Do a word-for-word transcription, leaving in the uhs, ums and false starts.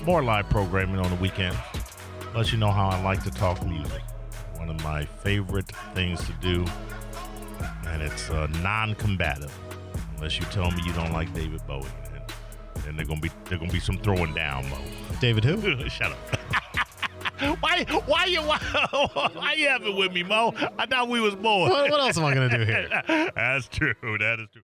more live programming on the weekends. Let you know how I like to talk music. One of my favorite things to do, and it's uh, non-combative. Unless you tell me you don't like David Bowie, and then they're gonna be they're gonna be some throwing down, Mo. David who? Shut up. why why you why, why you have it with me, Mo? I thought we was bored. What, what else am I gonna do here? That's true. That is true.